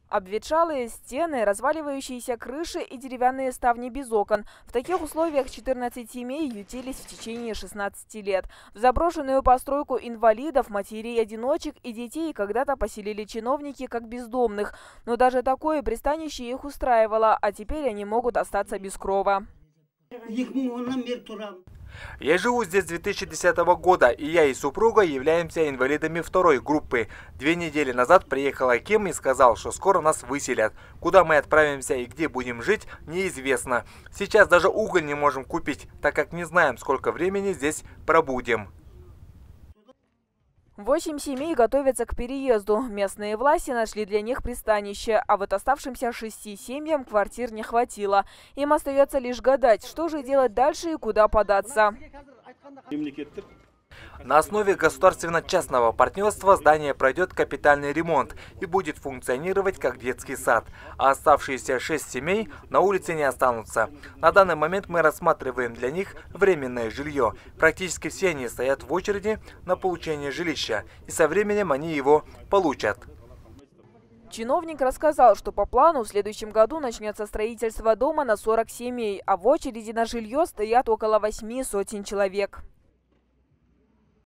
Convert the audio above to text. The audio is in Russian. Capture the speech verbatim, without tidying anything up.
Обветшалые стены, разваливающиеся крыши и деревянные ставни без окон. В таких условиях четырнадцать семей ютились в течение шестнадцати лет. В заброшенную постройку инвалидов, матерей-одиночек и детей когда-то поселили чиновники как бездомных. Но даже такое пристанище их устраивало, а теперь они могут остаться без крова. Я живу здесь с две тысячи десятого года, и я и супруга являемся инвалидами второй группы. Две недели назад приехал Аким и сказал, что скоро нас выселят. Куда мы отправимся и где будем жить, неизвестно. Сейчас даже уголь не можем купить, так как не знаем, сколько времени здесь пробудем. Восемь семей готовятся к переезду. Местные власти нашли для них пристанище, а вот оставшимся шести семьям квартир не хватило. Им остается лишь гадать, что же делать дальше и куда податься. На основе государственно-частного партнерства здание пройдет капитальный ремонт и будет функционировать как детский сад, а оставшиеся шесть семей на улице не останутся. На данный момент мы рассматриваем для них временное жилье. Практически все они стоят в очереди на получение жилища, и со временем они его получат. Чиновник рассказал, что по плану в следующем году начнется строительство дома на сорок семей, а в очереди на жилье стоят около восьми сотен человек.